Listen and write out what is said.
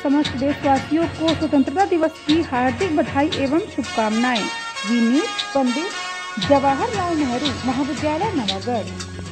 समस्त देशवासियों को स्वतंत्रता दिवस की हार्दिक बधाई एवं शुभकामनाएं। विनीत पंडित, जवाहरलाल नेहरू महाविद्यालय, नवागढ़।